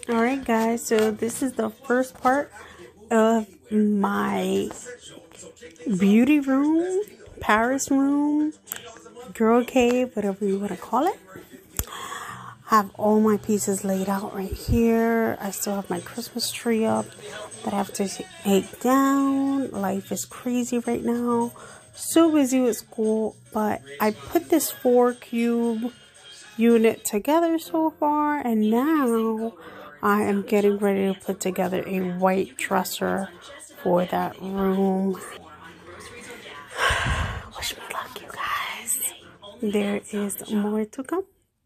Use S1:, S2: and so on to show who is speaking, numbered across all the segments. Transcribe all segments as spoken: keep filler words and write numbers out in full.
S1: Alright guys, so this is the first part of my beauty room, Paris room, girl cave, whatever you want to call it. I have all my pieces laid out right here. I still have my Christmas tree up that I have to take down. Life is crazy right now. So busy with school, but I put this four cube unit together so far, and now I am getting ready to put together a white dresser for that room. Wish me luck, you guys. There is more to come.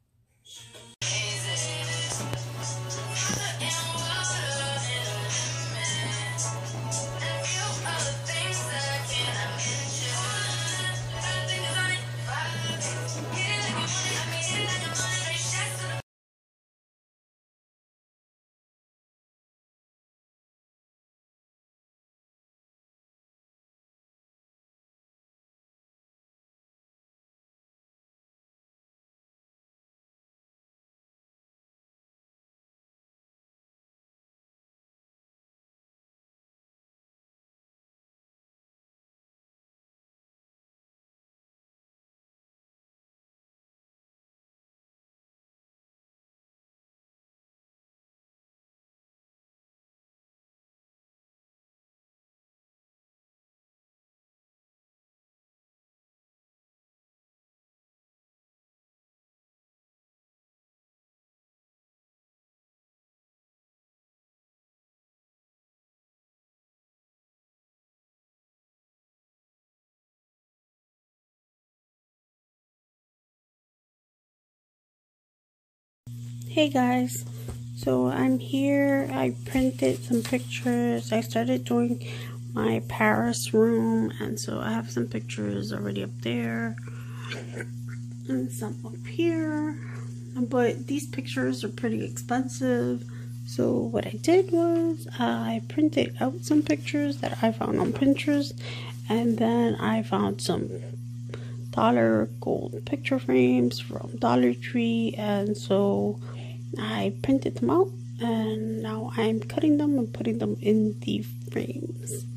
S1: Hey guys, so I'm here. I printed some pictures. I started doing my Paris room, and so I have some pictures already up there and some up here, but these pictures are pretty expensive. So what I did was I printed out some pictures that I found on Pinterest, and then I found some dollar gold picture frames from Dollar Tree, and so I printed them out, and now I'm cutting them and putting them in the frames.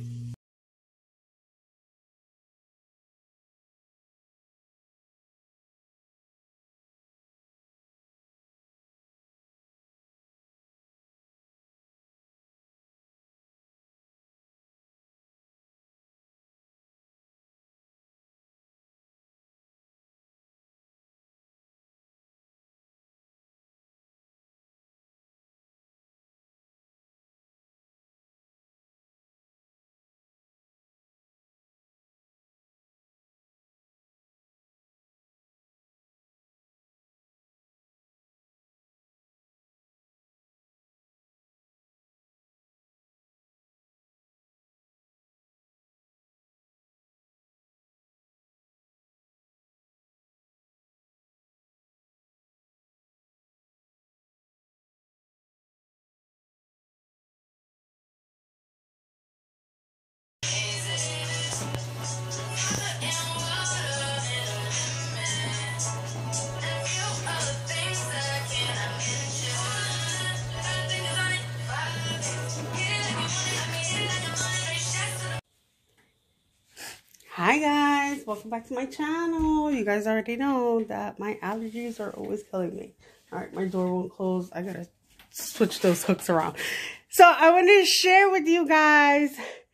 S1: Hi guys, welcome back to my channel. You guys already know that my allergies are always killing me. All right, my door won't close. I gotta switch those hooks around. So I wanted to share with you guys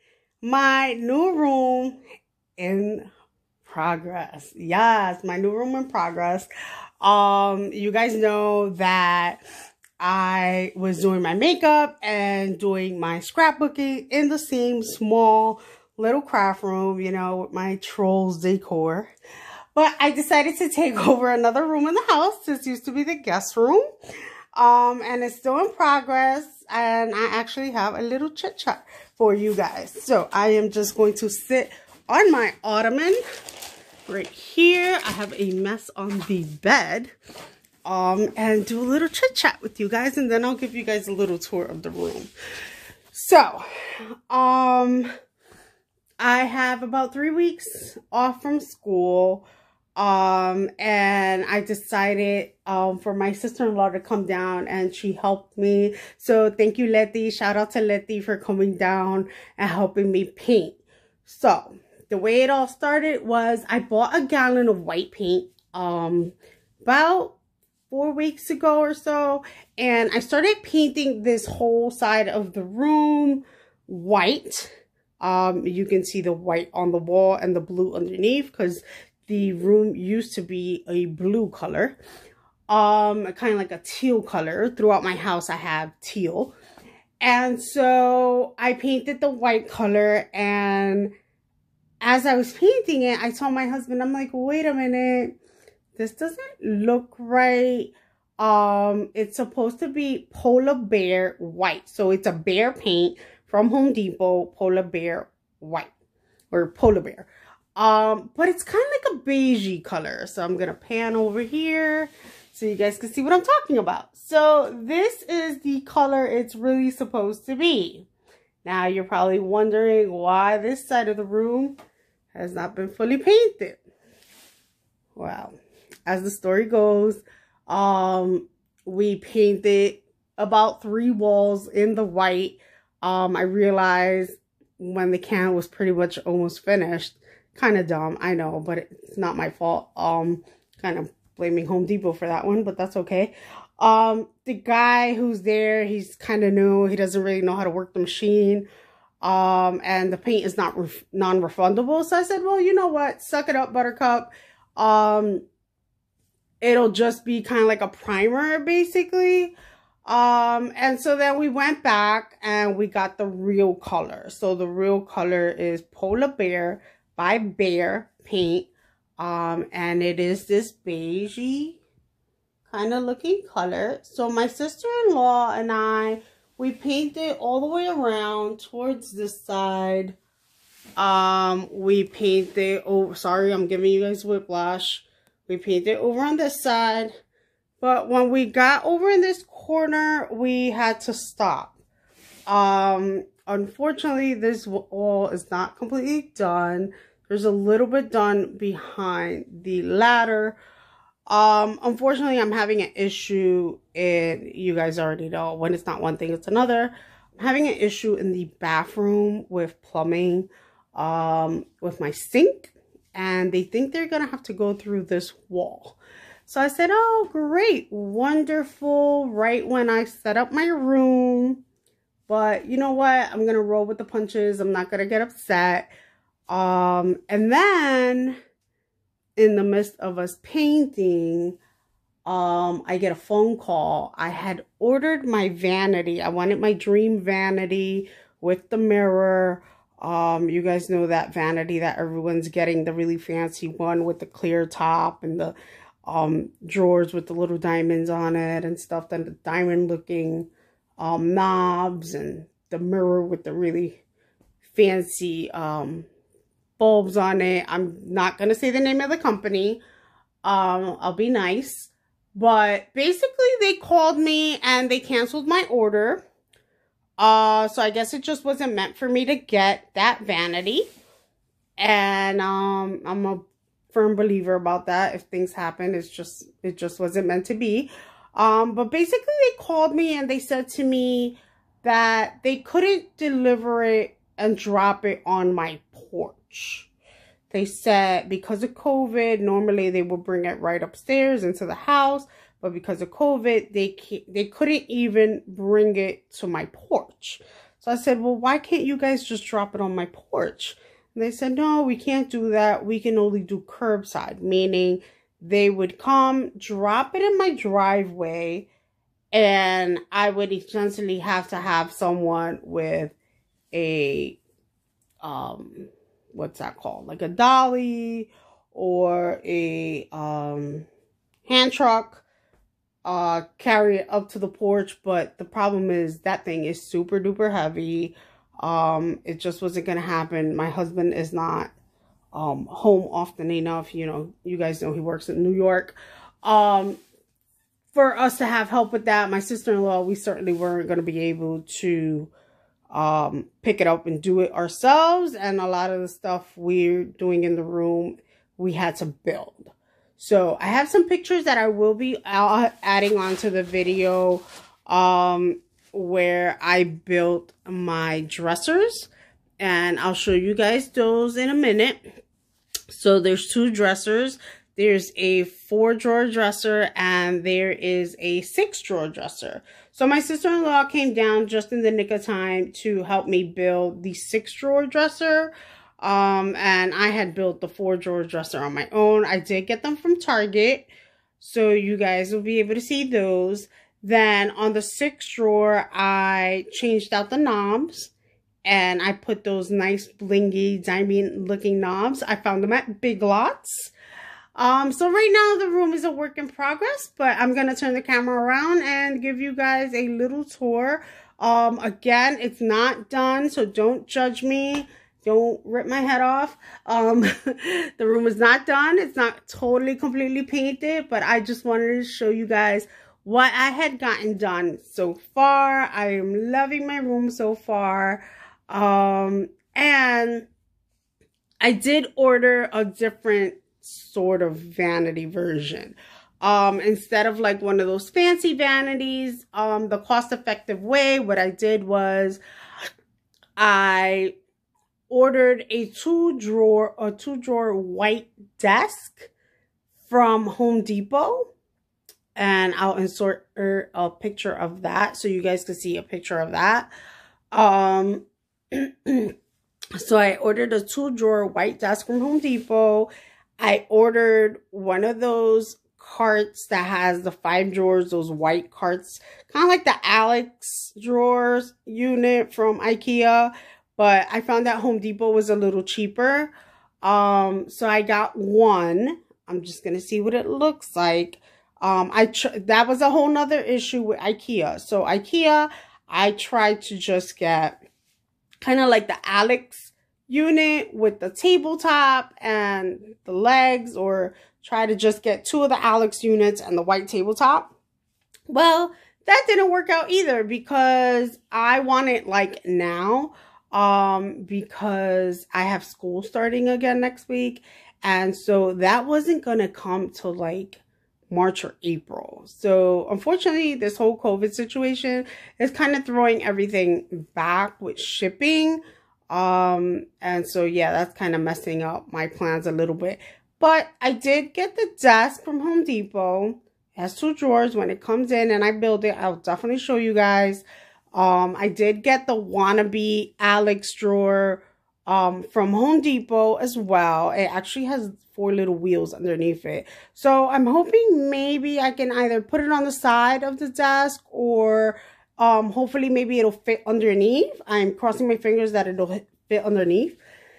S1: my new room in progress. Yes, my new room in progress. Um, you guys know that I was doing my makeup and doing my scrapbooking in the same small little craft room, you know, with my trolls decor. But I decided to take over another room in the house. This used to be the guest room. Um, and it's still in progress. And I actually have a little chit chat for you guys. So I am just going to sit on my ottoman right here. I have a mess on the bed. Um, and do a little chit chat with you guys, and then I'll give you guys a little tour of the room. So, um, I have about three weeks off from school. Um, and I decided um, for my sister-in-law to come down, and she helped me. So thank you, Letty. Shout out to Letty for coming down and helping me paint. So the way it all started was I bought a gallon of white paint um, about four weeks ago or so. And I started painting this whole side of the room white. Um, you can see the white on the wall and the blue underneath because the room used to be a blue color, um, kind of like a teal color. Throughout my house, I have teal. And so I painted the white color, and as I was painting it, I told my husband, I'm like, wait a minute, this doesn't look right. Um, it's supposed to be Polar Bear white. So it's a bear paint from Home Depot, Polar Bear white, or Polar Bear. Um, but it's kind of like a beigey color. So I'm going to pan over here so you guys can see what I'm talking about. So this is the color it's really supposed to be. Now you're probably wondering why this side of the room has not been fully painted. Well, as the story goes, um, we painted about three walls in the white. Um, I realized when the can was pretty much almost finished. Kind of dumb, I know, but it's not my fault. Um, kind of blaming Home Depot for that one, but that's okay. Um, the guy who's there, he's kind of new. He doesn't really know how to work the machine. Um, and the paint is not non-refundable. So I said, well, you know what? Suck it up, Buttercup. Um, it'll just be kind of like a primer, basically. Um, and so then we went back and we got the real color. So the real color is Polar Bear by Behr paint. Um, and it is this beigey kind of looking color. So my sister-in-law and I, we painted all the way around towards this side. Um, we painted, oh, sorry, I'm giving you guys whiplash. We painted over on this side. But when we got over in this corner, we had to stop. Um, unfortunately, this wall is not completely done. There's a little bit done behind the ladder. Um, unfortunately, I'm having an issue, and you guys already know when it's not one thing, it's another. I'm having an issue in the bathroom with plumbing, um, with my sink, and they think they're gonna have to go through this wall. So I said, oh, great, wonderful, right when I set up my room. But you know what? I'm gonna roll with the punches. I'm not gonna get upset. Um, and then in the midst of us painting, um, I get a phone call. I had ordered my vanity. I wanted my dream vanity with the mirror. Um, you guys know that vanity that everyone's getting, the really fancy one with the clear top and the um, drawers with the little diamonds on it and stuff, then the diamond looking um, knobs and the mirror with the really fancy um, bulbs on it. I'm not going to say the name of the company. Um, I'll be nice. But basically they called me and they canceled my order. Uh, so I guess it just wasn't meant for me to get that vanity. And um, I'm a firm believer about that. If things happen, it's just, it just wasn't meant to be. Um, but basically they called me and they said to me that they couldn't deliver it and drop it on my porch. They said because of COVID, normally they would bring it right upstairs into the house. But because of COVID, they can't, they couldn't even bring it to my porch. So I said, well, why can't you guys just drop it on my porch? And they said, no, we can't do that. We can only do curbside, meaning they would come, drop it in my driveway, and I would essentially have to have someone with a, um, what's that called? Like a dolly or a um, hand truck. Uh, carry it up to the porch, but the problem is that thing is super duper heavy. Um, it just wasn't gonna happen. My husband is not um home often enough. You know, you guys know he works in New York. Um, for us to have help with that, my sister-in-law, we certainly weren't gonna be able to um pick it up and do it ourselves. And a lot of the stuff we're doing in the room, we had to build. So I have some pictures that I will be adding onto the video um, where I built my dressers. And I'll show you guys those in a minute. So there's two dressers. There's a four drawer dresser and there is a six drawer dresser. So my sister-in-law came down just in the nick of time to help me build the six drawer dresser. Um, and I had built the four drawer dresser on my own. I did get them from Target. So you guys will be able to see those. Then on the six drawer, I changed out the knobs. And I put those nice blingy diamond looking knobs. I found them at Big Lots. Um, so right now the room is a work in progress, but I'm going to turn the camera around and give you guys a little tour. Um, again, it's not done, so don't judge me. Don't rip my head off. Um, the room is not done. It's not totally, completely painted, but I just wanted to show you guys what I had gotten done so far. I am loving my room so far. Um, and I did order a different sort of vanity version. Um, instead of like one of those fancy vanities, um, the cost-effective way, what I did was I ordered a two drawer, a two drawer white desk from Home Depot. And I'll insert a picture of that so you guys can see a picture of that. Um, so I ordered a two drawer white desk from Home Depot. I ordered one of those carts that has the five drawers, those white carts, kind of like the Alex drawers unit from IKEA, but I found that Home Depot was a little cheaper. Um, so I got one. I'm just going to see what it looks like. Um, I tr that was a whole nother issue with IKEA. So IKEA, I tried to just get kind of like the Alex unit with the tabletop and the legs, or try to just get two of the Alex units and the white tabletop. Well, that didn't work out either because I want it like now, um, because I have school starting again next week. And so that wasn't going to come till like March or April. So unfortunately, this whole COVID situation is kind of throwing everything back with shipping. Um, and so yeah, that's kind of messing up my plans a little bit. But I did get the desk from Home Depot. It has two drawers. When it comes in and I build it, I'll definitely show you guys. Um, I did get the wannabe Alex drawer um, from Home Depot as well. It actually has four little wheels underneath it. So I'm hoping maybe I can either put it on the side of the desk or um, hopefully maybe it'll fit underneath. I'm crossing my fingers that it'll fit underneath.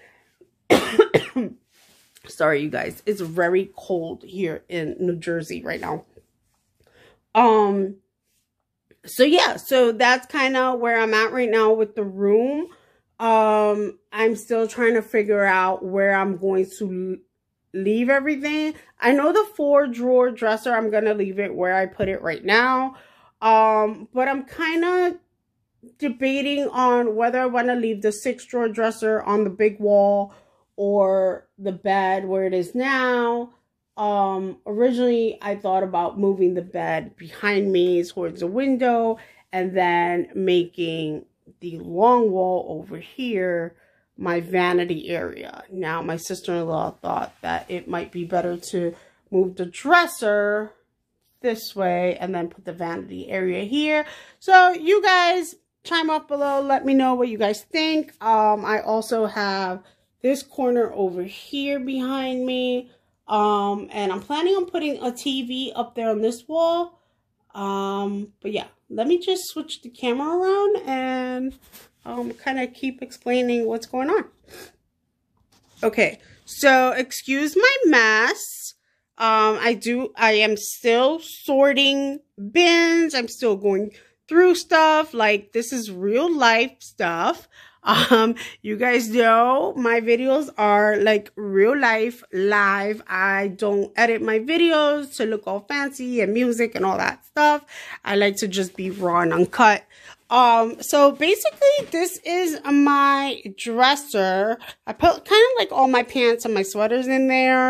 S1: Sorry, you guys. It's very cold here in New Jersey right now. Um, so yeah, so that's kind of where I'm at right now with the room. Um, I'm still trying to figure out where I'm going to leave everything. I know the four drawer dresser, I'm going to leave it where I put it right now. Um, but I'm kind of debating on whether I want to leave the six drawer dresser on the big wall or the bed where it is now. Um, originally I thought about moving the bed behind me towards the window and then making the long wall over here my vanity area. Now my sister-in-law thought that it might be better to move the dresser this way and then put the vanity area here. So you guys chime up below, let me know what you guys think. um I also have this corner over here behind me, um and I'm planning on putting a T V up there on this wall. Um but yeah, let me just switch the camera around and um kind of keep explaining what's going on. Okay, so excuse my mess. um I do I am still sorting bins. I'm still going through stuff. Like, this is real life stuff. Um, you guys know my videos are like real life, live. I don't edit my videos to look all fancy and music and all that stuff. I like to just be raw and uncut. Um, so basically this is my dresser. I put kind of like all my pants and my sweaters in there.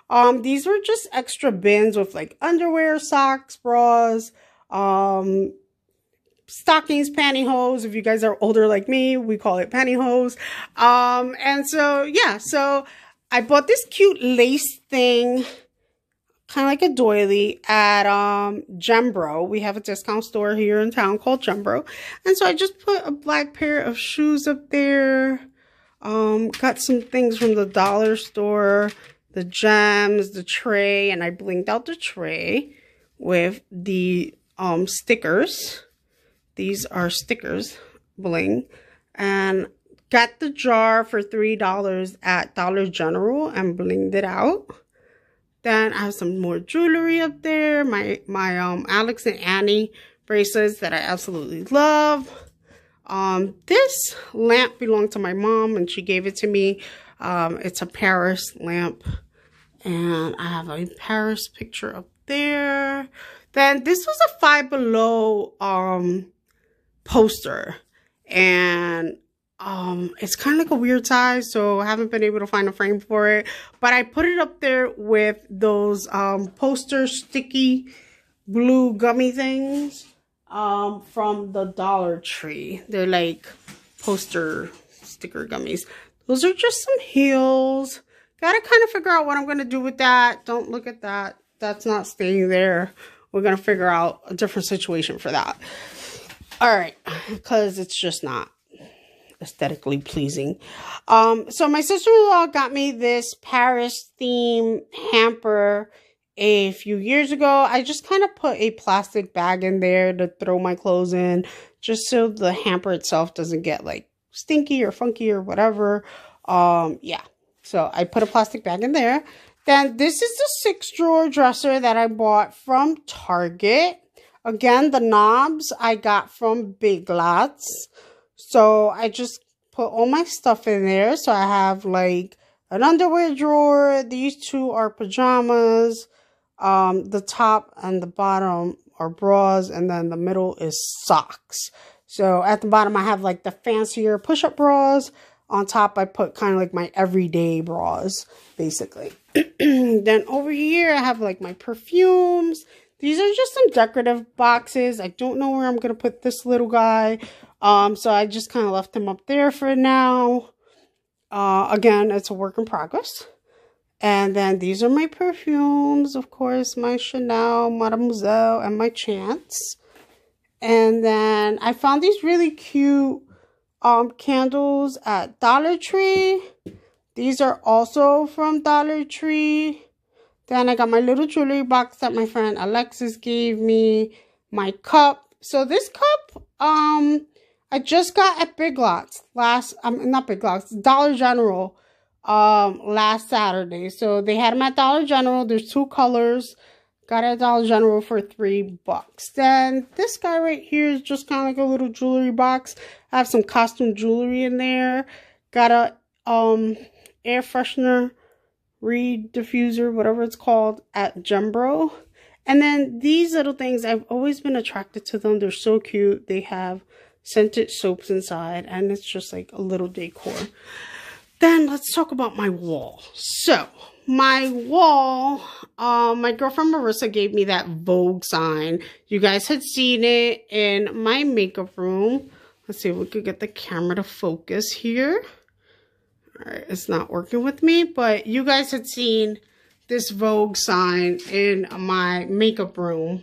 S1: Um, these were just extra bins with like underwear, socks, bras, um, stockings, pantyhose. If you guys are older like me, we call it pantyhose. Um, and so, yeah, so I bought this cute lace thing, kind of like a doily, at um, Gembro. We have a discount store here in town called Gembro. And so I just put a black pair of shoes up there. Um, got some things from the dollar store, the gems, the tray, and I blinged out the tray with the um, stickers. These are stickers, bling. And got the jar for three dollars at Dollar General and blinged it out. Then I have some more jewelry up there. My, my um, Alex and Annie bracelets that I absolutely love. Um, this lamp belonged to my mom and she gave it to me. Um, it's a Paris lamp. And I have a Paris picture up there. Then this was a Five Below um, poster. And um, it's kind of like a weird size, so I haven't been able to find a frame for it. But I put it up there with those um, poster sticky blue gummy things. Um, from the Dollar Tree. They're like poster sticker gummies. Those are just some heels. Gotta kind of figure out what I'm going to do with that. Don't look at that. That's not staying there. We're going to figure out a different situation for that. Alright, because it's just not aesthetically pleasing. Um, so my sister-in-law got me this Paris theme hamper a few years ago. I just kind of put a plastic bag in there to throw my clothes in, just so the hamper itself doesn't get like stinky or funky or whatever. Um, yeah, so I put a plastic bag in there. Then this is the six drawer dresser that I bought from Target. Again, the knobs I got from Big Lots. So I just put all my stuff in there. So I have like an underwear drawer. These two are pajamas. Um, the top and the bottom are bras, and then the middle is socks. So at the bottom, I have like the fancier push-up bras. On top, I put kind of like my everyday bras, basically. Then over here, I have like my perfumes. These are just some decorative boxes. I don't know where I'm going to put this little guy. Um, so I just kind of left him up there for now. Uh, again, it's a work in progress. And then these are my perfumes, of course, my Chanel, Mademoiselle, and my Chance. And then I found these really cute um, candles at Dollar Tree. These are also from Dollar Tree. Then I got my little jewelry box that my friend Alexis gave me. My cup. So this cup, um, I just got at Big Lots last, um, not Big Lots, Dollar General. Um, last Saturday. So they had them at Dollar General. There's two colors. Got it at Dollar General for three bucks. Then this guy right here is just kind of like a little jewelry box. I have some costume jewelry in there. Got a um air freshener, reed diffuser, whatever it's called, at Gembro. And then these little things, I've always been attracted to them. They're so cute. They have scented soaps inside, and it's just like a little decor. Then let's talk about my wall. So my wall, uh, my girlfriend Marissa gave me that Vogue sign. You guys had seen it in my makeup room. Let's see if we could get the camera to focus here. All right, it's not working with me, but you guys had seen this Vogue sign in my makeup room.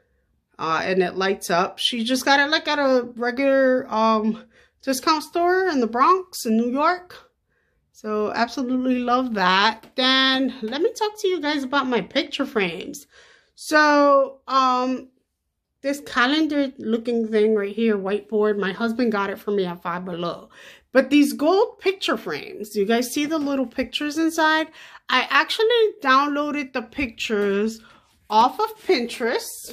S1: Uh, and it lights up. She just got it like at a regular um, discount store in the Bronx in New York. So absolutely love that. Then let me talk to you guys about my picture frames. So um, this calendar looking thing right here, whiteboard, my husband got it for me at Five Below. But these gold picture frames, you guys see the little pictures inside? I actually downloaded the pictures off of Pinterest.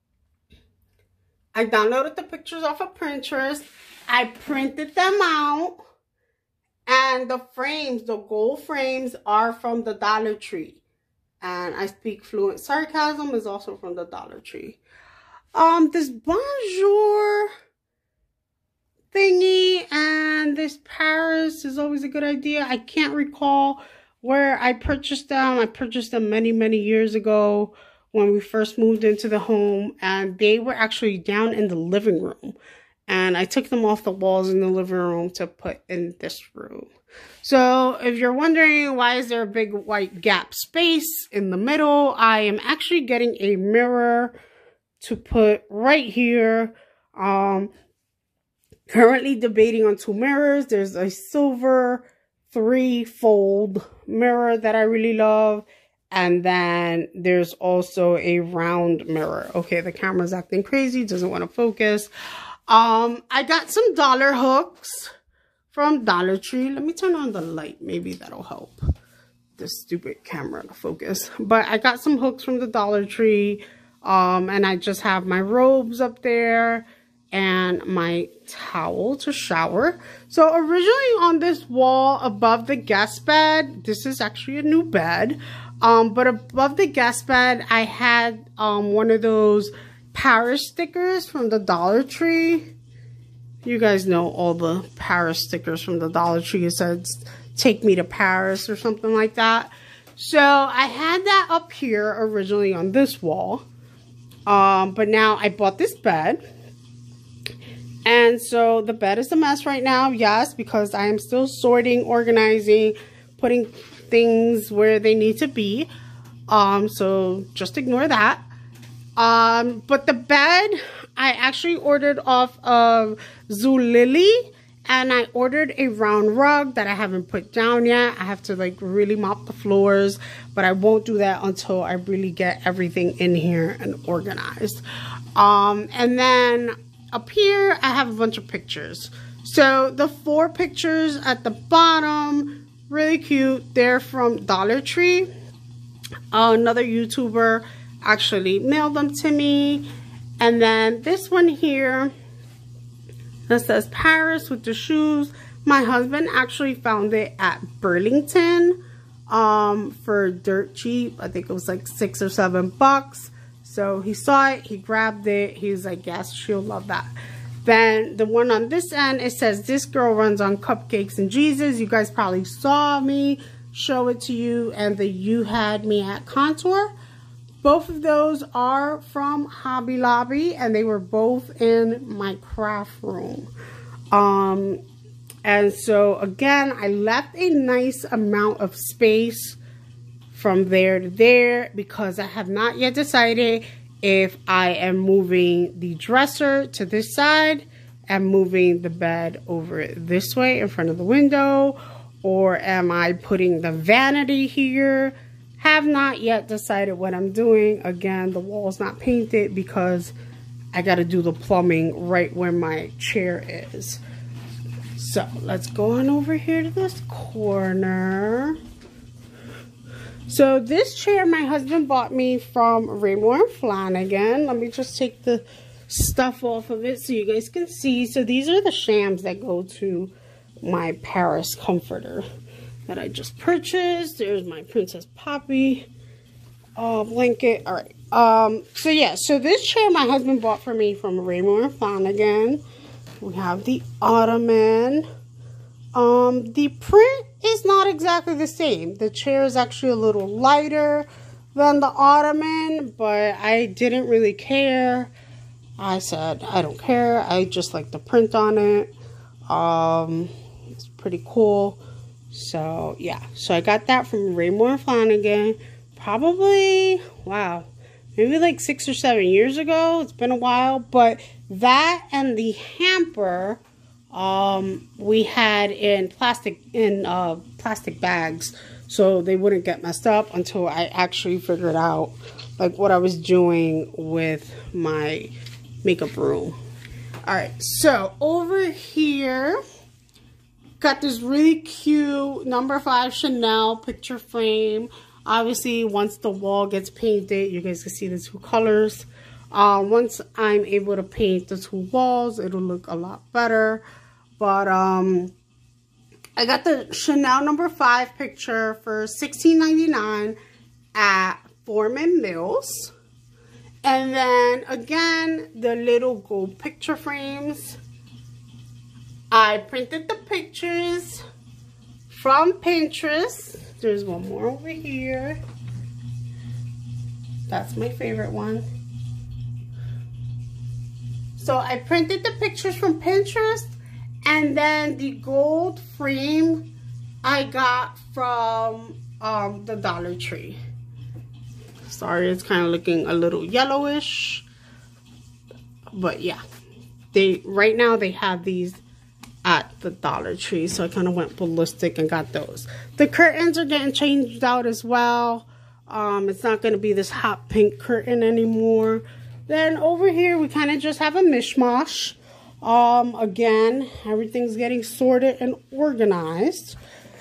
S1: I downloaded the pictures off of Pinterest. I printed them out. And the frames, the gold frames, are from the Dollar Tree. And I speak fluent sarcasm is also from the Dollar Tree. Um, this Bonjour thingy and this Paris is always a good idea. I can't recall where I purchased them. I purchased them many, many years ago when we first moved into the home, and they were actually down in the living room. And I took them off the walls in the living room to put in this room. So if you're wondering why is there a big white gap space in the middle, I am actually getting a mirror to put right here. Um, currently debating on two mirrors. There's a silver three-fold mirror that I really love. And then there's also a round mirror. Okay, the camera's acting crazy, doesn't want to focus. Um, I got some dollar hooks from Dollar Tree. Let me turn on the light. Maybe that'll help this stupid camera to focus. But I got some hooks from the Dollar Tree. Um, and I just have my robes up there and my towel to shower. So originally on this wall above the guest bed, this is actually a new bed. Um, but above the guest bed, I had um, one of those Paris stickers from the Dollar Tree. You guys know all the Paris stickers from the Dollar Tree. It says, take me to Paris or something like that. So I had that up here originally on this wall. Um, but now I bought this bed. And so the bed is a mess right now. Yes, because I am still sorting, organizing, putting things where they need to be. Um, so just ignore that. Um, but the bed, I actually ordered off of Zulily. And I ordered a round rug that I haven't put down yet. I have to like really mop the floors, but I won't do that until I really get everything in here and organized. Um, and then up here, I have a bunch of pictures. So the four pictures at the bottom, really cute. They're from Dollar Tree. Uh, another YouTuber actually mailed them to me. And then this one here, that says Paris with the shoes. My husband actually found it at Burlington um, for dirt cheap. I think it was like six or seven bucks. So he saw it, he grabbed it. He was like, yes, she'll love that. Then the one on this end, it says, this girl runs on cupcakes and Jesus. You guys probably saw me show it to you. And the You Had Me at Contour. Both of those are from Hobby Lobby, and they were both in my craft room. Um, and so, again, I left a nice amount of space from there to there because I have not yet decided if I am moving the dresser to this side and moving the bed over this way in front of the window, or am I putting the vanity here? Have not yet decided what I'm doing. Again, the wall's not painted because I got to do the plumbing right where my chair is. So let's go on over here to this corner. So this chair my husband bought me from Raymour and Flanigan. Let me just take the stuff off of it so you guys can see. So these are the shams that go to my Paris comforter that I just purchased. There's my Princess Poppy uh, blanket. All right. Um, so yeah, so this chair my husband bought for me from Raymour and Flanigan. We have the ottoman. Um, the print is not exactly the same. The chair is actually a little lighter than the ottoman, but I didn't really care. I said, I don't care. I just like the print on it. Um, it's pretty cool. So, yeah. So, I got that from Raymour and Flanigan. Probably, wow, maybe like six or seven years ago. It's been a while. But that and the hamper, um, we had in plastic, in uh, plastic bags. So, they wouldn't get messed up until I actually figured out, like, what I was doing with my makeup room. Alright, so, over here, got this really cute number five Chanel picture frame. Obviously, once the wall gets painted, you guys can see the two colors. Uh, once I'm able to paint the two walls, it'll look a lot better. But um, I got the Chanel number five picture for sixteen ninety-nine at Forman Mills. And then, again, the little gold picture frames. I printed the pictures from Pinterest. There's one more over here. That's my favorite one. So I printed the pictures from Pinterest, and then the gold frame I got from um, the Dollar Tree. Sorry, it's kind of looking a little yellowish, but yeah, they right now they have these at the Dollar Tree, so I kind of went ballistic and got those. The curtains are getting changed out as well. Um, it's not going to be this hot pink curtain anymore. Then over here, we kind of just have a mishmash. Um, again, everything's getting sorted and organized.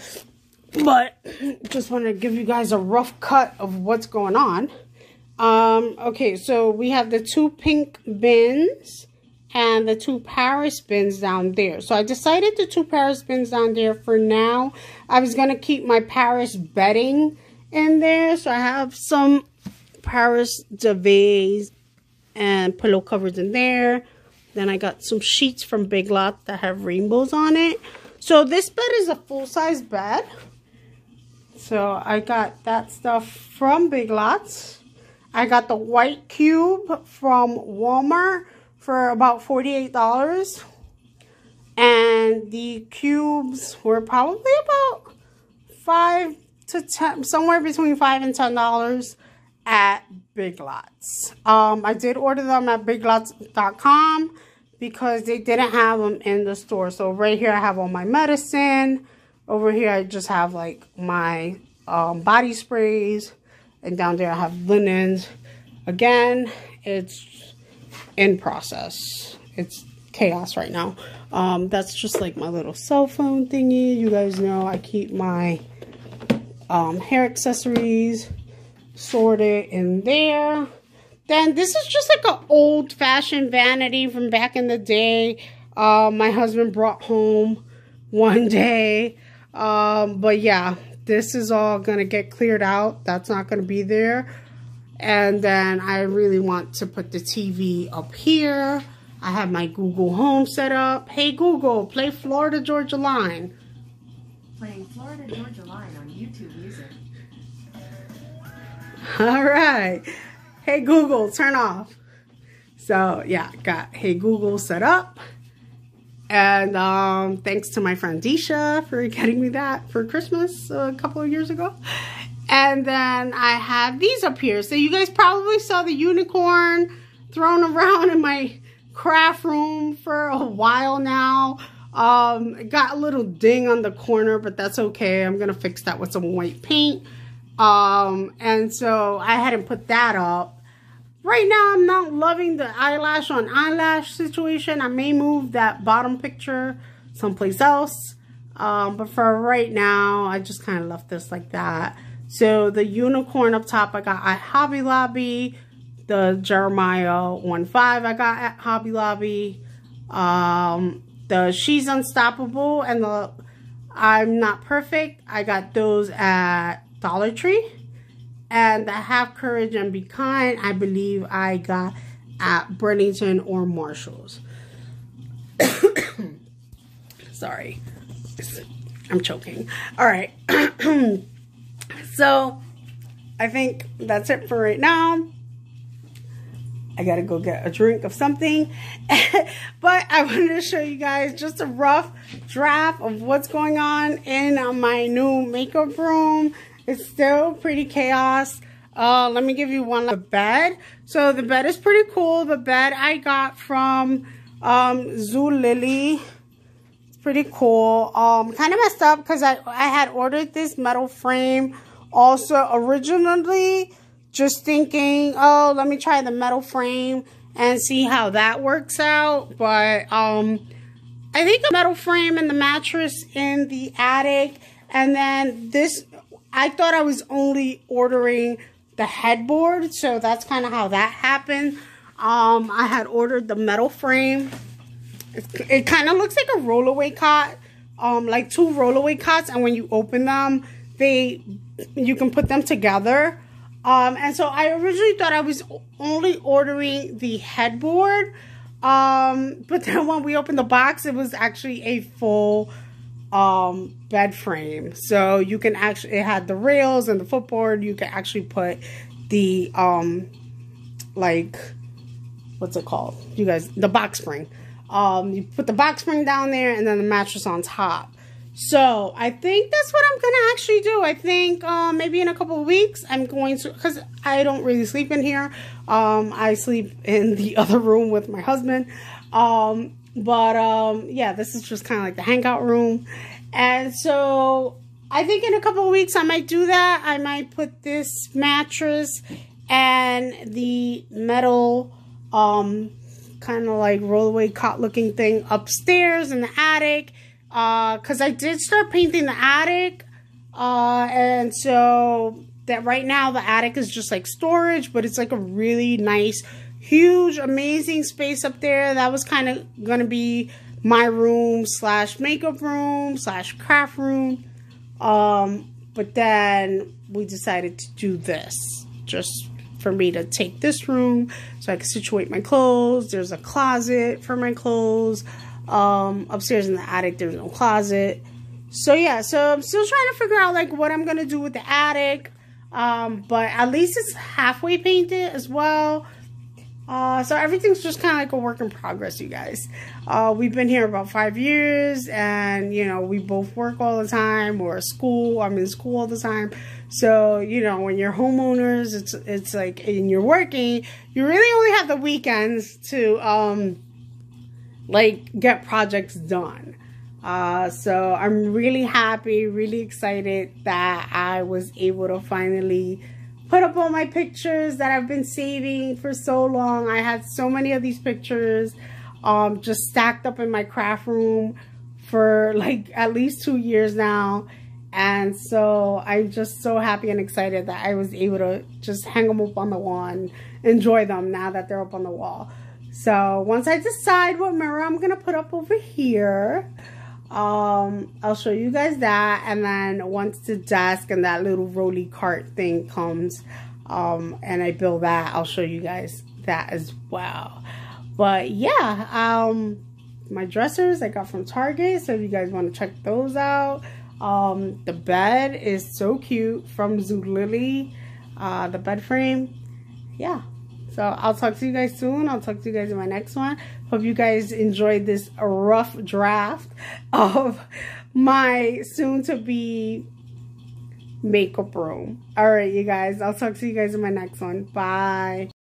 S1: But just want to give you guys a rough cut of what's going on. Um, okay, so we have the two pink bins and the two Paris bins down there. So I decided the two Paris bins down there for now. I was going to keep my Paris bedding in there. So I have some Paris duvets and pillow covers in there. Then I got some sheets from Big Lots that have rainbows on it. So this bed is a full-size bed. So I got that stuff from Big Lots. I got the white cube from Walmart for about forty-eight dollars. And the cubes were probably about five to ten, somewhere between five and ten dollars at Big Lots. Um, I did order them at big lots dot com because they didn't have them in the store. So right here I have all my medicine. Over here I just have like my um, body sprays. And down there I have linens. Again, it's in process. It's chaos right now. Um, that's just like my little cell phone thingy. You guys know I keep my um, hair accessories sorted in there. Then this is just like an old-fashioned vanity from back in the day. Uh, my husband brought home one day. Um, but yeah, this is all going to get cleared out. That's not going to be there. And then I really want to put the T V up here. I have my Google Home set up. Hey Google, play Florida Georgia Line.
S2: Playing Florida Georgia Line on YouTube Music.
S1: All right. Hey Google, turn off. So yeah, got Hey Google set up. And um, thanks to my friend Disha for getting me that for Christmas a couple of years ago. And then I have these up here. So you guys probably saw the unicorn thrown around in my craft room for a while now. Um, it got a little ding on the corner, but that's okay. I'm going to fix that with some white paint. Um, and so I hadn't put that up. Right now, I'm not loving the eyelash on eyelash situation. I may move that bottom picture someplace else. Um, but for right now, I just kind of left this like that. So the unicorn up top, I got at Hobby Lobby. The Jeremiah one five I got at Hobby Lobby. Um, the She's Unstoppable and the I'm Not Perfect, I got those at Dollar Tree. And the Have Courage and Be Kind, I believe I got at Burlington or Marshall's. Sorry. I'm choking. All right. So, I think that's it for right now. I gotta go get a drink of something. But I wanted to show you guys just a rough draft of what's going on in my new makeup room. It's still pretty chaos. Uh, let me give you one. The bed. So the bed is pretty cool. The bed I got from um, Zulily. It's pretty cool. Um, kind of messed up because I, I had ordered this metal frame also originally. Just thinking, oh, let me try the metal frame and see how that works out. But um, I think the metal frame and the mattress in the attic. And then this, I thought I was only ordering the headboard. So that's kind of how that happened. Um, I had ordered the metal frame. It, it kind of looks like a rollaway cot. Um, like two rollaway cots. And when you open them, they you can put them together. Um, and so I originally thought I was only ordering the headboard. Um, but then when we opened the box, it was actually a full um, bed frame. So you can actually, it had the rails and the footboard. You can actually put the, um, like, what's it called? You guys, the box spring. Um, you put the box spring down there and then the mattress on top. So I think that's what I'm going to actually do. I think um, maybe in a couple of weeks I'm going to, because I don't really sleep in here. Um, I sleep in the other room with my husband. Um, but um, yeah, this is just kind of like the hangout room. And so I think in a couple of weeks I might do that. I might put this mattress and the metal um, kind of like rollaway cot looking thing upstairs in the attic. Uh, cause I did start painting the attic, uh, and so that right now the attic is just like storage, but it's like a really nice, huge, amazing space up there. That was kind of gonna be my room slash makeup room slash craft room, um, but then we decided to do this just for me to take this room so I can situate my clothes. There's a closet for my clothes. Um, upstairs in the attic, there's no closet. So yeah, so I'm still trying to figure out like what I'm gonna do with the attic. Um, but at least it's halfway painted as well. Uh, so everything's just kind of like a work in progress, you guys. Uh, we've been here about five years and, you know, we both work all the time. We're at school. I'm in school all the time. So, you know, when you're homeowners, it's, it's like, and you're working, you really only have the weekends to, um, like get projects done. Uh, so I'm really happy, really excited that I was able to finally put up all my pictures that I've been saving for so long. I had so many of these pictures um, just stacked up in my craft room for like at least two years now. And so I'm just so happy and excited that I was able to just hang them up on the wall and enjoy them now that they're up on the wall. So once I decide what mirror I'm going to put up over here, um, I'll show you guys that. And then once the desk and that little rolly cart thing comes um, and I build that, I'll show you guys that as well. But yeah, um, my dressers I got from Target. So if you guys want to check those out. Um, the bed is so cute from Zulily, uh, the bed frame. Yeah. So I'll talk to you guys soon. I'll talk to you guys in my next one. Hope you guys enjoyed this rough draft of my soon-to-be makeup room. All right, you guys. I'll talk to you guys in my next one. Bye.